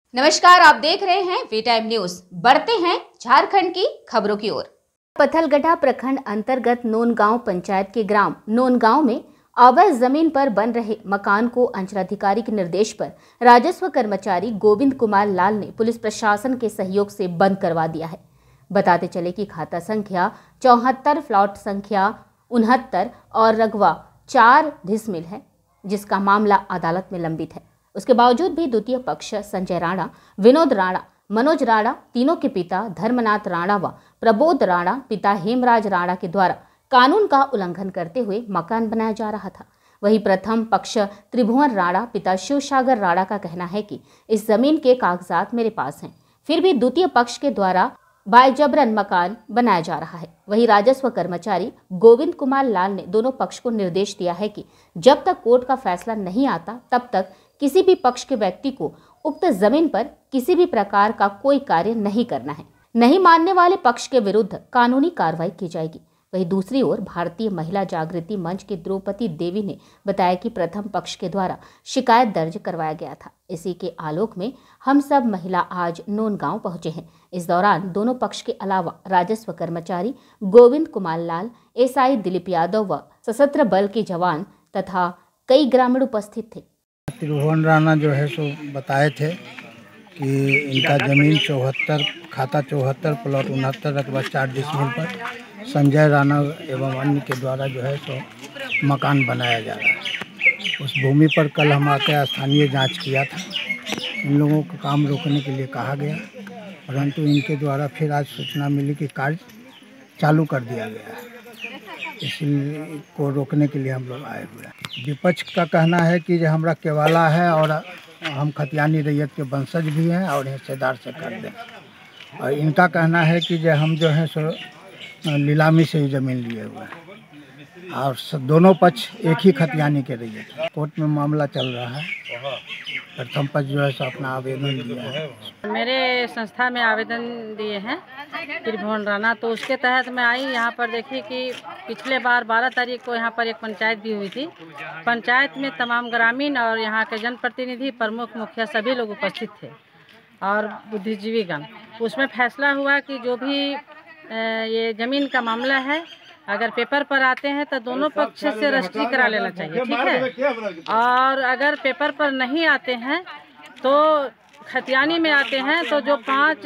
नमस्कार, आप देख रहे हैं वी टाइम न्यूज। बढ़ते हैं झारखंड की खबरों की ओर। पथलगढ़ा प्रखंड अंतर्गत नोनगांव पंचायत के ग्राम नोनगांव में अवैध जमीन पर बन रहे मकान को अंचलाधिकारी के निर्देश पर राजस्व कर्मचारी गोविंद कुमार लाल ने पुलिस प्रशासन के सहयोग से बंद करवा दिया है। बताते चले कि खाता संख्या 74, प्लॉट संख्या 69 और रकबा 4 डिसमिल है, जिसका मामला अदालत में लंबित है। उसके बावजूद भी द्वितीय पक्ष संजय राणा, विनोद राणा, मनोज राणा, तीनों के पिता धर्मनाथ राणा व प्रबोध राणा पिता हेमराज राणा के द्वारा कानून का उल्लंघन करते हुए मकान बनाया जा रहा था। वहीं प्रथम पक्ष त्रिभुवन राणा पिता शिवसागर राणा का कहना है कि इस जमीन के कागजात मेरे पास हैं, फिर भी द्वितीय पक्ष के द्वारा बायजबरन मकान बनाया जा रहा है। वहीं राजस्व कर्मचारी गोविंद कुमार लाल ने दोनों पक्ष को निर्देश दिया है कि जब तक कोर्ट का फैसला नहीं आता तब तक किसी भी पक्ष के व्यक्ति को उक्त जमीन पर किसी भी प्रकार का कोई कार्य नहीं करना है। नहीं मानने वाले पक्ष के विरुद्ध कानूनी कार्रवाई की जाएगी। वहीं दूसरी ओर भारतीय महिला जागृति मंच की द्रौपदी देवी ने बताया कि प्रथम पक्ष के द्वारा शिकायत दर्ज करवाया गया था। इसी के आलोक में हम सब महिला आज नोनगांव पहुंचे हैं। इस दौरान दोनों पक्ष के अलावा राजस्व कर्मचारी गोविंद कुमार लाल, एसआई दिलीप यादव व सशस्त्र बल के जवान तथा कई ग्रामीण उपस्थित थे। त्रिभुवन राणा जो है सो बताए थे कि इनका ज़मीन 74, खाता 74, प्लॉट 69, रकबा 4 डिसमिल पर संजय राणा एवं अन्य के द्वारा जो है सो मकान बनाया जा रहा है। उस भूमि पर कल हम आकर स्थानीय जांच किया था। इन लोगों को काम रोकने के लिए कहा गया, परंतु इनके द्वारा फिर आज सूचना मिली कि कार्य चालू कर दिया गया है। इसी को रोकने के लिए हम लोग आए हुए हैं। विपक्ष का कहना है कि जो हमारा केवाला है और हम खतियानी रैयत के वंशज भी हैं और हिस्सेदार से कर दें, और इनका कहना है कि जो हम जो है सो नीलामी से ही ज़मीन लिए हुए हैं और दोनों पक्ष एक ही खतियानी के रैयत। कोर्ट में मामला चल रहा है। प्रथम पक्ष जो है सो अपना आवेदन दिया है। मेरे संस्था में आवेदन दिए हैं त्रिभुवन राणा, तो उसके तहत मैं आई यहाँ पर। देखी कि पिछले बार 12 तारीख को यहाँ पर एक पंचायत भी हुई थी। पंचायत में तमाम ग्रामीण और यहाँ के जनप्रतिनिधि, प्रमुख, मुखिया सभी लोग उपस्थित थे और बुद्धिजीवीगण। उसमें फैसला हुआ कि जो भी ये ज़मीन का मामला है, अगर पेपर पर आते हैं तो दोनों पक्ष से रजिस्ट्री करा लेना चाहिए, ठीक है। और अगर पेपर पर नहीं आते हैं तो खतियानी में आते हैं तो जो 5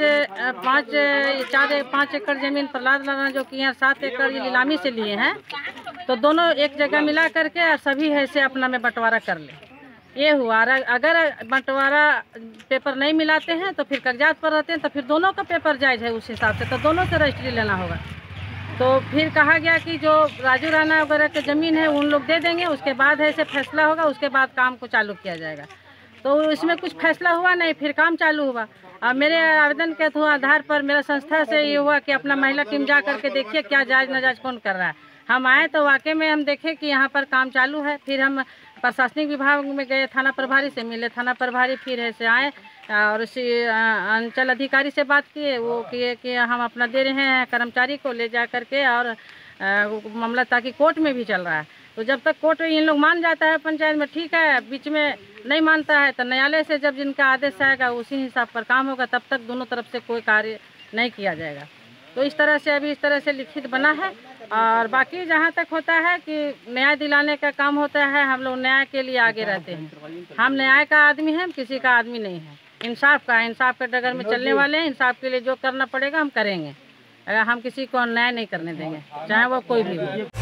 एकड़ ज़मीन प्रहलाद राणा जो कि यहाँ 7 एकड़ नीलामी से लिए हैं, तो दोनों एक जगह मिला करके और सभी ऐसे अपना में बंटवारा कर ले। ये हुआ। अगर बंटवारा पेपर नहीं मिलाते हैं तो फिर कागजात पर रहते हैं तो फिर दोनों का पेपर जायज़ है, उस हिसाब से तो दोनों से रजिस्ट्री लेना होगा। तो फिर कहा गया कि जो राजू राणा वगैरह की ज़मीन है उन लोग दे देंगे, उसके बाद ऐसे फैसला होगा, उसके बाद काम को चालू किया जाएगा। तो इसमें कुछ फैसला हुआ नहीं, फिर काम चालू हुआ। और मेरे आवेदन के आधार पर मेरा संस्था से ये हुआ कि अपना महिला टीम जा करके देखिए क्या जायज़ नाजायज़ कौन कर रहा है। हम आए तो वाकई में हम देखे कि यहाँ पर काम चालू है। फिर हम प्रशासनिक विभाग में गए, थाना प्रभारी से मिले, थाना प्रभारी फिर ऐसे आए और उसी अंचल अधिकारी से बात किए। वो किए कि हम अपना दे रहे हैं कर्मचारी को ले जा करके और मामला ताकि कोर्ट में भी चल रहा है। तो जब तक कोर्ट इन लोग मान जाता है पंचायत में, ठीक है, बीच में नहीं मानता है तो न्यायालय से जब जिनका आदेश आएगा उसी हिसाब पर काम होगा, तब तक दोनों तरफ से कोई कार्य नहीं किया जाएगा। तो इस तरह से अभी इस तरह से लिखित बना है। और बाकी जहाँ तक होता है कि न्याय दिलाने का काम होता है, हम लोग न्याय के लिए आगे रहते हैं। हम न्याय का आदमी हैं, किसी का आदमी नहीं है। इंसाफ के डगर में चलने वाले हैं। इंसाफ के लिए जो करना पड़ेगा हम करेंगे। हम किसी को अन्याय नहीं करने देंगे, चाहे वो कोई भी हो।